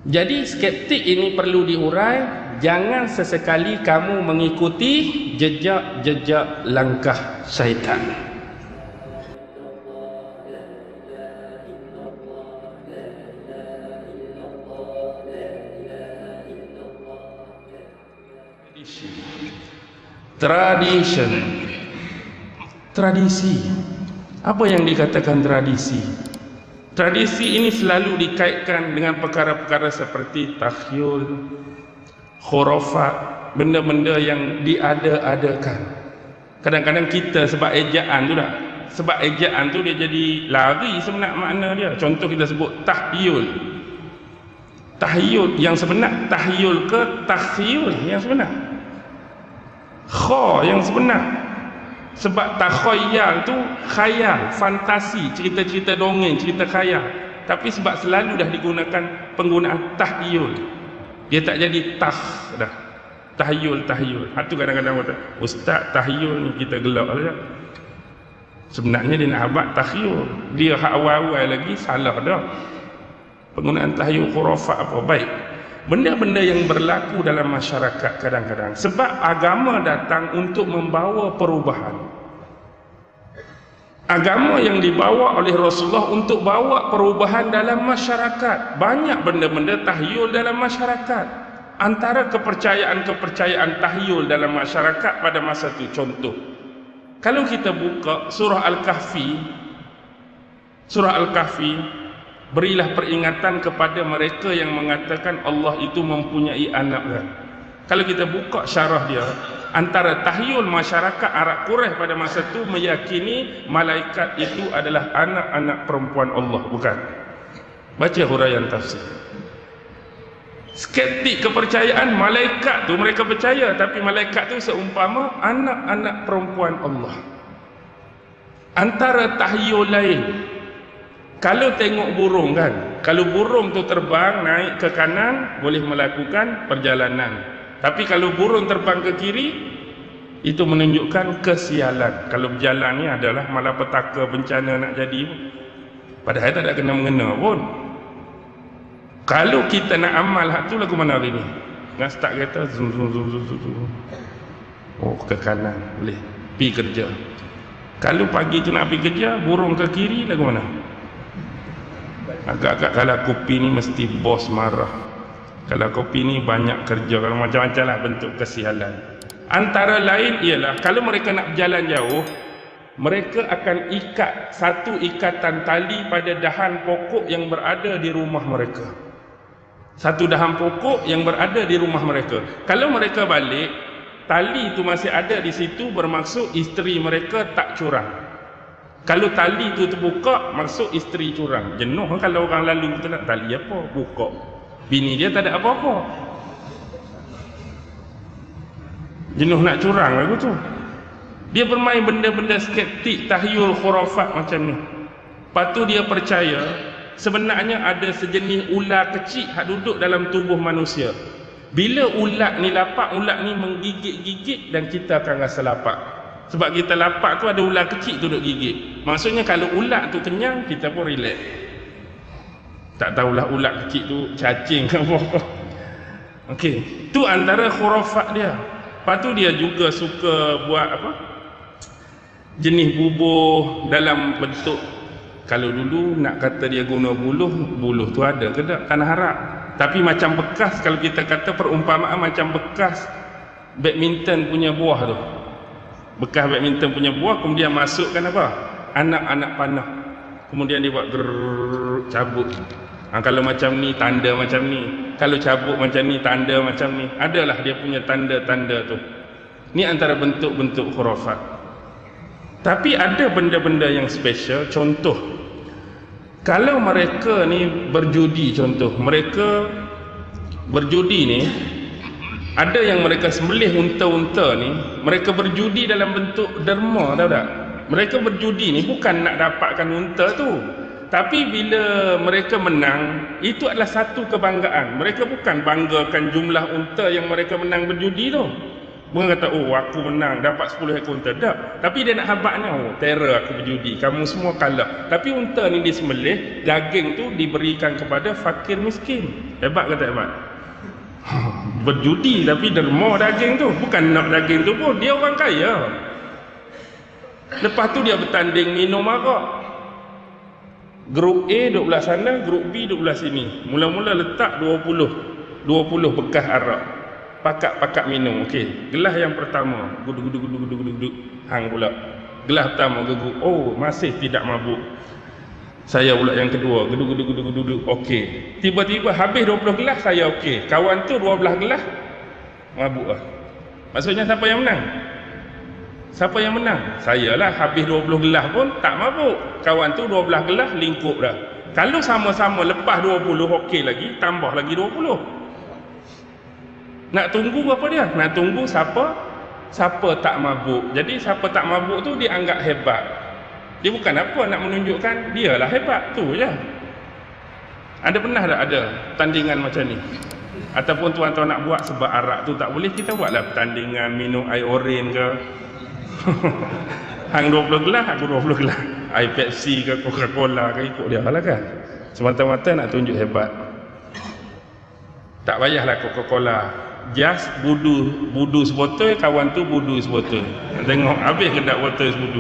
Jadi skeptik ini perlu diurai. Jangan sesekali kamu mengikuti jejak-jejak langkah syaitan. Tradisi. Apa yang dikatakan tradisi? Tradisi ini selalu dikaitkan dengan perkara-perkara seperti takhyul, khurafat, benda-benda yang diada-adakan. Kadang-kadang kita sebab ejaan tu dah, sebab ejaan tu dia jadi lari sebenar makna dia. Contoh kita sebut tahyul. Tahyul yang sebenar, tahyul ke takhyul yang sebenar? Kha yang sebenar. Sebab takhayyal tu khayal, fantasi, cerita-cerita dongeng, cerita khayal. Tapi sebab selalu dah digunakan penggunaan tahyul, dia tak jadi dah. Tahyul. Itu kadang-kadang kata, ustaz tahyul ni kita gelak dah. Sebenarnya dia nak abad tahyul. Dia hak awal-awal lagi salah dah. Penggunaan tahyul khurafat apa baik. Benda-benda yang berlaku dalam masyarakat kadang-kadang sebab agama datang untuk membawa perubahan. Agama yang dibawa oleh Rasulullah untuk bawa perubahan dalam masyarakat. Banyak benda-benda tahyul dalam masyarakat. Antara kepercayaan-kepercayaan tahyul dalam masyarakat pada masa itu, contoh, kalau kita buka surah Al-Kahfi, berilah peringatan kepada mereka yang mengatakan Allah itu mempunyai anak. Kalau kita buka syarah dia, antara tahyul masyarakat Arab Quraisy pada masa itu meyakini malaikat itu adalah anak-anak perempuan Allah, bukan? Baca huraian tafsir. Skeptik kepercayaan malaikat tu mereka percaya, tapi malaikat tu seumpama anak-anak perempuan Allah. Antara tahyul lain, kalau tengok burung kan, kalau burung tu terbang naik ke kanan boleh melakukan perjalanan. Tapi kalau burung terbang ke kiri, itu menunjukkan kesialan. Kalau berjalan ni adalah malapetaka, bencana nak jadi. Padahal tak ada kena-mengena pun. Kalau kita nak amal hak tu lagu mana hari ni? Nak start kereta zoom. Oh, ke kanan boleh pergi kerja. Kalau pagi tu nak pergi kerja, burung ke kiri lagu mana? Agak-agak kalau kopi ni mesti bos marah. Kalau kopi ni banyak kerja, kalau macam-macam lah bentuk kesialan. Antara lain ialah kalau mereka nak berjalan jauh, mereka akan ikat satu ikatan tali pada dahan pokok yang berada di rumah mereka. Satu dahan pokok yang berada di rumah mereka. Kalau mereka balik, tali itu masih ada di situ, bermaksud isteri mereka tak curang. Kalau tali itu terbuka, maksud isteri curang. Jenuh kalau orang lalu kita nak tali apa? Buka. Bini dia tak ada apa-apa. Jenuh nak curang lagu tu. Dia bermain benda-benda skeptik, tahyul, khurafat macam ni. Lepas tu dia percaya sebenarnya ada sejenis ular kecil yang duduk dalam tubuh manusia. Bila ulat ni lapar, ulat ni menggigit-gigit dan kita akan rasa lapar. Sebab kita lapar tu ada ular kecil tu duduk gigit. Maksudnya kalau ulat tu kenyang, kita pun relax. Tak tahulah ulat kecil tu cacing ke apa. Okey, tu antara khurafat dia. Lepas tu dia juga suka buat apa? Jenis bubuh dalam bentuk, kalau dulu nak kata dia guna buluh tu ada ke tak? Tanah harap. Tapi macam bekas, kalau kita kata perumpamaan macam bekas badminton punya buah tu. Bekas badminton punya buah, kemudian masukkan apa? Anak-anak panah. Kemudian dia buat cabut. Kalau macam ni, tanda macam ni. Kalau cabut macam ni, tanda macam ni. Adalah dia punya tanda-tanda tu. Ni antara bentuk-bentuk khurafat. Tapi ada benda-benda yang special. Contoh, kalau mereka ni berjudi, contoh, mereka berjudi ni, ada yang mereka sembelih unta-unta ni, mereka berjudi dalam bentuk derma, tahu tak? Mereka berjudi ni bukan nak dapatkan unta tu, tapi bila mereka menang, itu adalah satu kebanggaan. Mereka bukan banggakan jumlah unta yang mereka menang berjudi tu. Bukan kata, oh aku menang dapat 10 ekor unta, tak. Tapi dia nak habaknya, oh terror aku berjudi, kamu semua kalah. Tapi unta ni disembelih, daging tu diberikan kepada fakir miskin. Hebat ke tak hebat? Berjudi tapi derma daging tu. Bukan nak daging tu pun, dia orang kaya. Lepas tu dia bertanding minum arak. Grup A duduk belah sana, grup B duduk belah sini. Mula-mula letak 20 bekas arak. Pakat-pakat minum. Okey, gelas yang pertama guduk-guduk hang pula. Gelas pertama geguk. Oh, masih tidak mabuk. Saya pula yang kedua, geduk. Okey. Tiba-tiba habis 20 gelas, saya okey. Kawan tu 12 gelas mabuk lah. Maksudnya siapa yang menang? Siapa yang menang? Saya lah, habis 20 gelas pun tak mabuk. Kawan tu 12 gelas lingkup dah. Kalau sama-sama lepas 20 okey lagi, tambah lagi 20. Nak tunggu apa dia? Nak tunggu siapa tak mabuk. Jadi siapa tak mabuk tu dia anggap hebat. Dia bukan apa nak menunjukkan dia lah hebat tu je. Ada pernah tak ada tandingan macam ni? Ataupun tuan-tuan nak buat sebab arak tu tak boleh, kita buatlah pertandingan minum air oren ke. Hang 20 gelas, aku 20 gelas. Air Pepsi ke Coca-Cola ke, ikut dia lah kan. Semata-mata nak tunjuk hebat. Tak payahlah Coca-Cola. Just budu sebotol, kawan tu budu sebotol. Tengok habis ke tak botol sebudu.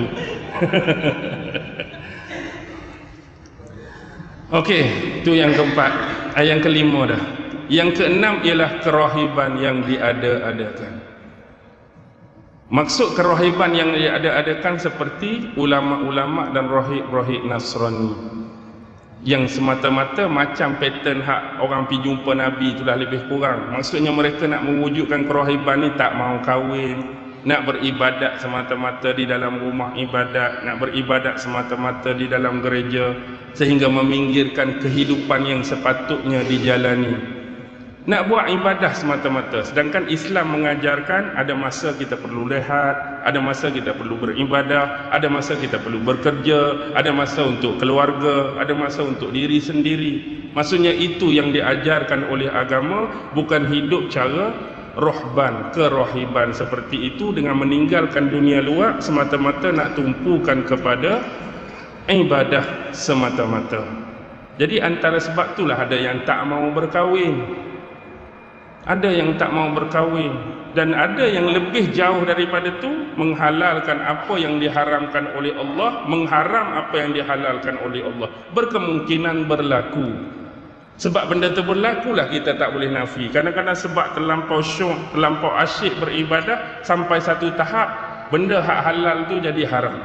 Okey, tu yang keempat. Yang kelima dah. Yang keenam ialah kerahiban yang diada-adakan. Maksud kerahiban yang diada-adakan seperti ulama-ulama dan rahib-rahib Nasrani yang semata-mata macam pattern hak orang pergi jumpa Nabi itulah lebih kurang. Maksudnya mereka nak mewujudkan kerahiban ni, tak mau kahwin, nak beribadat semata-mata di dalam rumah ibadat, nak beribadat semata-mata di dalam gereja, sehingga meminggirkan kehidupan yang sepatutnya dijalani. Nak buat ibadah semata-mata. Sedangkan Islam mengajarkan ada masa kita perlu rehat, ada masa kita perlu beribadah, ada masa kita perlu bekerja, ada masa untuk keluarga, ada masa untuk diri sendiri. Maksudnya itu yang diajarkan oleh agama, bukan hidup cara rohban, kerohiban seperti itu dengan meninggalkan dunia luar semata-mata nak tumpukan kepada ibadah semata-mata. Jadi antara sebab itulah ada yang tak mau berkahwin, ada yang tak mau berkahwin, dan ada yang lebih jauh daripada itu, menghalalkan apa yang diharamkan oleh Allah, mengharam apa yang dihalalkan oleh Allah. Berkemungkinan berlaku. Sebab benda itu berlakulah kita tak boleh nafi. Kadang-kadang sebab terlampau syok, terlampau asyik beribadah, sampai satu tahap benda hak halal tu jadi haram.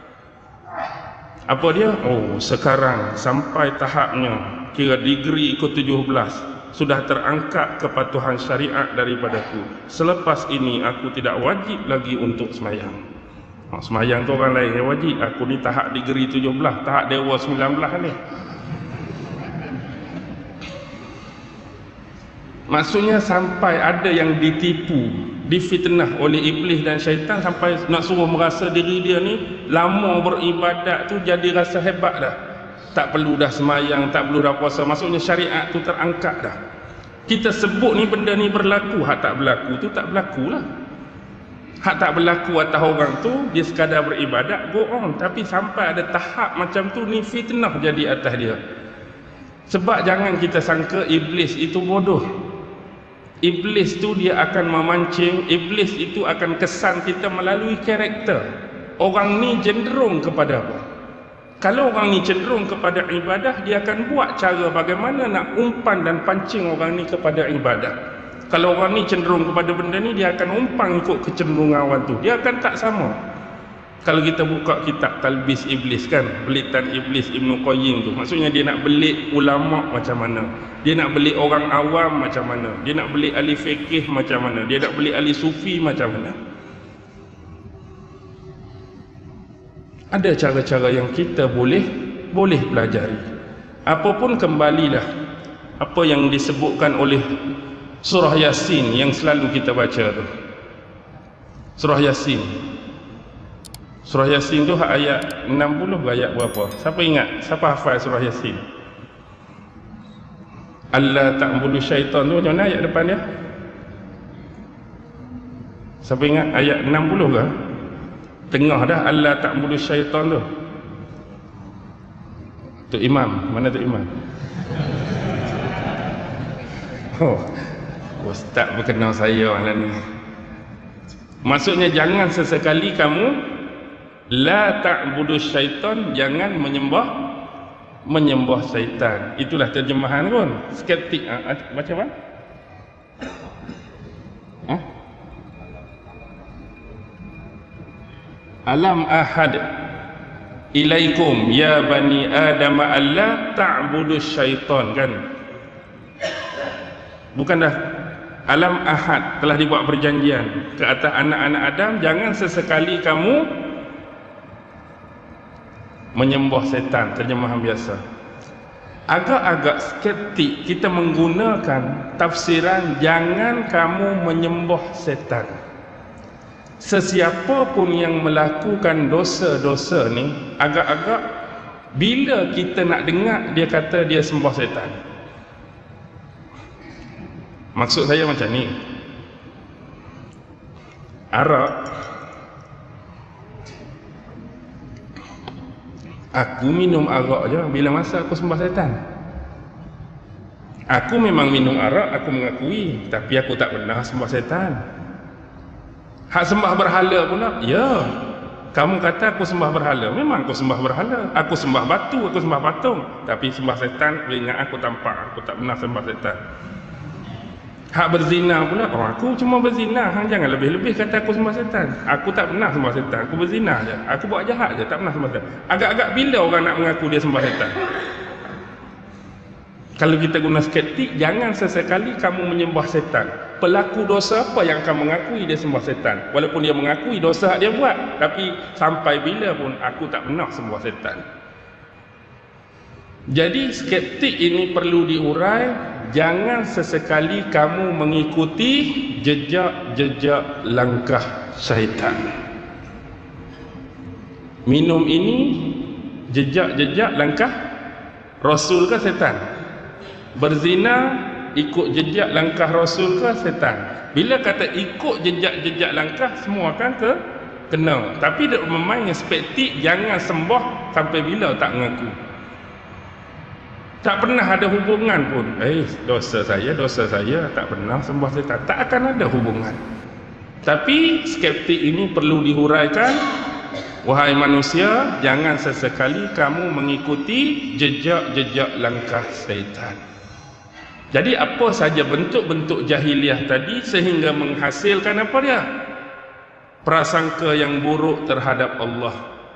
Apa dia? Oh, sekarang sampai tahapnya kira degree ke-17 sudah terangkat kepatuhan syariat daripadaku. Selepas ini aku tidak wajib lagi untuk semayang. Semayang tu orang lain yang wajib. Aku ni tahap degree 17, tahap dewa 19 ni. Maksudnya sampai ada yang ditipu, difitnah oleh iblis dan syaitan, sampai nak suruh merasa diri dia ni lama beribadat tu jadi rasa hebat dah. Tak perlu dah semayang, tak perlu dah puasa. Maksudnya syariat tu terangkat dah. Kita sebut ni benda ni berlaku, hak tak berlaku tu tak berlaku lah. Hak tak berlaku atas orang tu, dia sekadar beribadat, go on. Tapi sampai ada tahap macam tu, ni fitnah jadi atas dia. Sebab jangan kita sangka iblis itu bodoh. Iblis tu dia akan memancing, iblis itu akan kesan kita melalui karakter. Orang ni cenderung kepada apa? Kalau orang ni cenderung kepada ibadah, dia akan buat cara bagaimana nak umpan dan pancing orang ni kepada ibadah. Kalau orang ni cenderung kepada benda ni, dia akan umpan ikut kecenderungan orang tu. Dia akan tak sama. Kalau kita buka kitab Talbis Iblis kan, belitan Iblis Ibnu Qayyim tu, maksudnya dia nak belit ulama macam mana, dia nak belit orang awam macam mana, dia nak belit ahli fikih macam mana, dia nak belit ahli sufi macam mana. Ada cara-cara yang kita boleh pelajari. Apapun kembalilah apa yang disebutkan oleh surah Yasin yang selalu kita baca tu. Surah Yasin. Surah Yasin tu ayat 60 ke ayat berapa? Siapa ingat? Siapa hafal surah Yasin? Allah ta'budu syaitan tu macam mana ayat depan dia? Siapa ingat ayat 60 ke? Tengah dah Allah ta'budu syaitan tu. Tok Imam, mana Tok Imam? Oh, ustaz berkenal saya malam ni. Maksudnya jangan sesekali kamu la ta'budu syaitan, jangan menyembah syaitan. Itulah terjemahan pun. Skeptik macam mana? Alam ahad ilaikum ya bani adam alla ta'budu syaitan, kan? Bukan dah alam ahad, telah dibuat perjanjian ke atas anak-anak Adam, jangan sesekali kamu menyembah setan. Terjemahan biasa. Agak-agak skeptik kita menggunakan tafsiran jangan kamu menyembah setan. Sesiapa pun yang melakukan dosa-dosa ni, agak-agak bila kita nak dengar dia kata dia sembah setan. Maksud saya macam ni. Arak, aku minum arak je bila masa aku sembah setan. Aku memang minum arak, aku mengakui, tapi aku tak pernah sembah setan. Hak sembah berhala pula, ya, kamu kata aku sembah berhala, memang aku sembah berhala. Aku sembah batu, aku sembah patung, tapi sembah setan, ingat aku tampak, aku tak pernah sembah setan. Hak berzina pula, oh aku cuma berzina, jangan lebih-lebih kata aku sembah setan. Aku tak pernah sembah setan, aku berzina je, aku buat jahat je, tak pernah sembah setan. Agak-agak bila orang nak mengaku dia sembah setan? Kalau kita guna skeptik, jangan sesekali kamu menyembah setan. Pelaku dosa apa yang akan mengakui dia sembah setan? Walaupun dia mengakui dosa dia buat, tapi sampai bila pun aku tak pernah sembah setan. Jadi skeptik ini perlu diurai. Jangan sesekali kamu mengikuti jejak-jejak langkah syaitan. Minum ini jejak-jejak langkah Rasul ke setan? Berzina ikut jejak langkah Rasul ke setan? Bila kata ikut jejak-jejak langkah, semua kan kena. Tapi dia memain skeptik, jangan sembah sampai bila tak mengaku. Tak pernah ada hubungan pun. Dosa saya tak pernah sembah setan. Tak akan ada hubungan. Tapi skeptik ini perlu dihuraikan. Wahai manusia, jangan sesekali kamu mengikuti jejak-jejak langkah syaitan. Jadi apa saja bentuk-bentuk jahiliah tadi sehingga menghasilkan apa dia? Prasangka yang buruk terhadap Allah.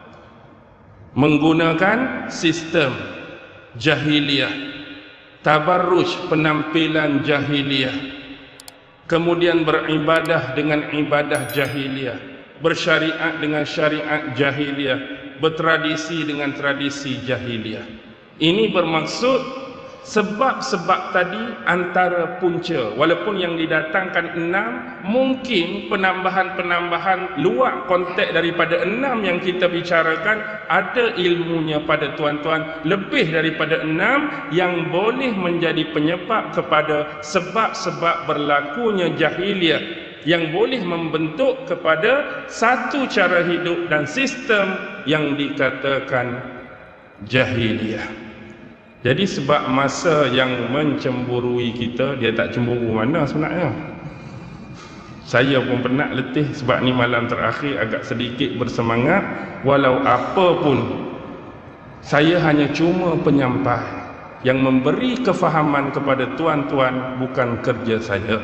Menggunakan sistem jahiliyah, tabarruj, penampilan jahiliyah, kemudian beribadah dengan ibadah jahiliyah, bersyariat dengan syariat jahiliyah, bertradisi dengan tradisi jahiliyah. Ini bermaksud sebab-sebab tadi antara punca, walaupun yang didatangkan 6, mungkin penambahan-penambahan luar konteks daripada 6 yang kita bicarakan ada ilmunya pada tuan-tuan, lebih daripada 6 yang boleh menjadi penyebab kepada sebab-sebab berlakunya jahiliyah, yang boleh membentuk kepada satu cara hidup dan sistem yang dikatakan jahiliyah. Jadi sebab masa yang mencemburui kita, dia tak cemburu mana sebenarnya. Saya pun penat, letih, sebab ni malam terakhir agak sedikit bersemangat. Walau apa pun, saya hanya cuma penyampai yang memberi kefahaman kepada tuan-tuan, bukan kerja saya.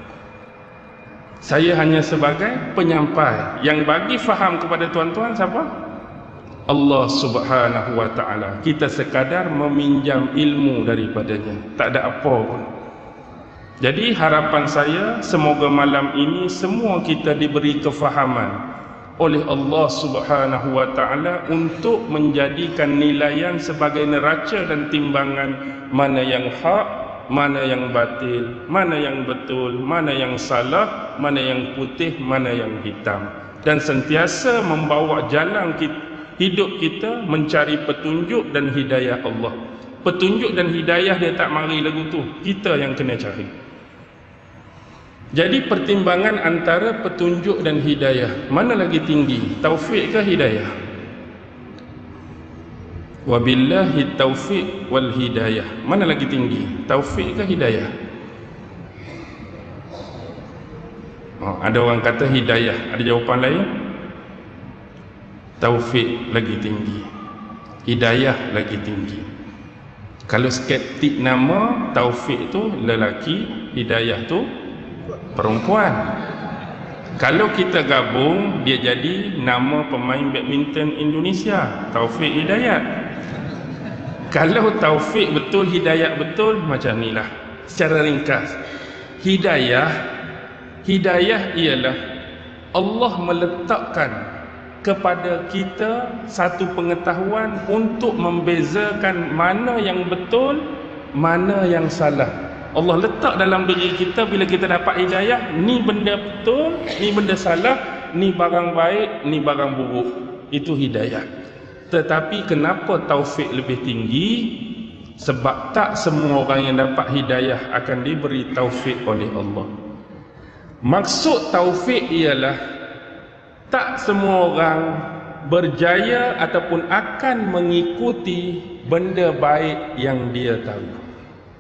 Saya hanya sebagai penyampai yang bagi faham kepada tuan-tuan siapa? Allah Subhanahu wa ta'ala. Kita sekadar meminjam ilmu daripadanya, tak ada apa pun. Jadi harapan saya, semoga malam ini semua kita diberi kefahaman oleh Allah Subhanahu wa ta'ala untuk menjadikan nilaian sebagai neraca dan timbangan mana yang hak, mana yang batil, mana yang betul, mana yang salah, mana yang putih, mana yang hitam, dan sentiasa membawa jalan hidup kita mencari petunjuk dan hidayah Allah. Petunjuk dan hidayah dia tak mari lagu tu, kita yang kena cari. Jadi pertimbangan antara petunjuk dan hidayah, mana lagi tinggi, taufik ke hidayah? Wabillahi taufiq wal hidayah, mana lagi tinggi, taufik ke hidayah? Ada orang kata hidayah, ada jawapan lain? Taufik lagi tinggi, hidayah lagi tinggi. Kalau skeptik nama, Taufik tu lelaki, hidayah tu perempuan. Kalau kita gabung, dia jadi nama pemain badminton Indonesia, Taufik Hidayat. Kalau Taufik betul, hidayah betul, macam inilah. Secara ringkas, hidayah ialah Allah meletakkan kepada kita satu pengetahuan untuk membezakan mana yang betul, mana yang salah. Allah letak dalam diri kita, bila kita dapat hidayah, ni benda betul, ni benda salah, ni barang baik, ni barang buruk. Itu hidayah. Tetapi kenapa taufik lebih tinggi? Sebab tak semua orang yang dapat hidayah akan diberi taufik oleh Allah. Maksud taufik ialah tak semua orang berjaya ataupun akan mengikuti benda baik yang dia tahu.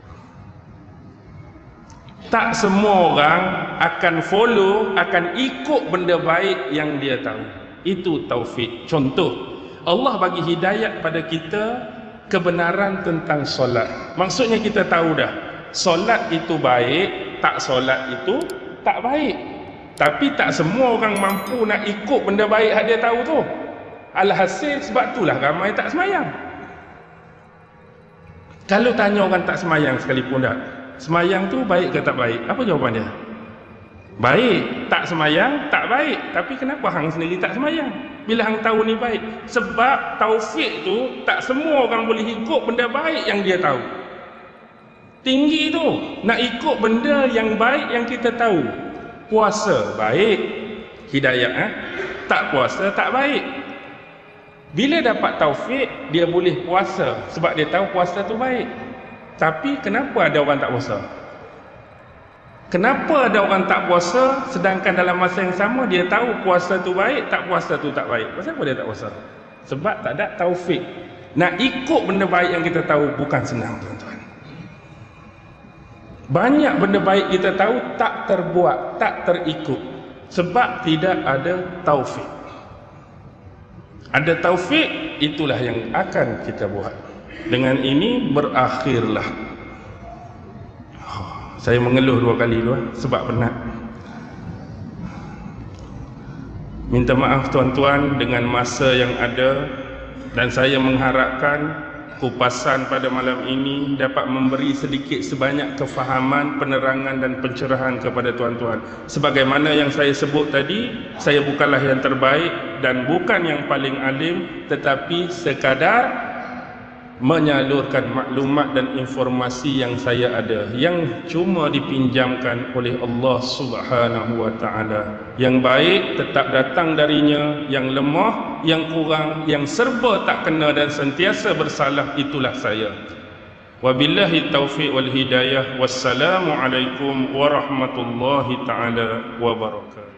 Tak semua orang akan follow, akan ikut benda baik yang dia tahu. Itu taufik. Contoh, Allah bagi hidayat pada kita kebenaran tentang solat. Maksudnya kita tahu dah, solat itu baik, tak solat itu tak baik. Tapi tak semua orang mampu nak ikut benda baik yang dia tahu tu. Alhasil sebab itulah ramai tak semayang. Kalau tanya orang tak semayang sekalipun dah, semayang tu baik ke tak baik? Apa jawapan dia? Baik. Tak semayang, tak baik. Tapi kenapa hang sendiri tak semayang? Bila hang tahu ni baik. Sebab taufik tu tak semua orang boleh ikut benda baik yang dia tahu. Tinggi tu. Nak ikut benda yang baik yang kita tahu. Puasa baik, hidayah. Tak puasa tak baik. Bila dapat taufik, dia boleh puasa sebab dia tahu puasa tu baik. Tapi kenapa ada orang tak puasa? Kenapa ada orang tak puasa sedangkan dalam masa yang sama dia tahu puasa tu baik, tak puasa tu tak baik? Kenapa dia tak puasa? Sebab tak ada taufik. Nak ikut benda baik yang kita tahu bukan senang, tuan-tuan. Banyak benda baik kita tahu tak terbuat, tak terikut sebab tidak ada taufik. Ada taufik, itulah yang akan kita buat. Dengan ini berakhirlah. Saya mengeluh 2 kali dulu sebab penat. Minta maaf tuan-tuan dengan masa yang ada, dan saya mengharapkan kupasan pada malam ini dapat memberi sedikit sebanyak kefahaman, penerangan dan pencerahan kepada tuan-tuan. Sebagaimana yang saya sebut tadi, saya bukanlah yang terbaik dan bukan yang paling alim, tetapi sekadar menyalurkan maklumat dan informasi yang saya ada, yang cuma dipinjamkan oleh Allah Subhanahu wa taala. Yang baik tetap datang darinya, yang lemah, yang kurang, yang serba tak kena dan sentiasa bersalah, itulah saya. Wabillahi taufiq wal hidayah. Wassalamu alaikum warahmatullahi taala wabarakatuh.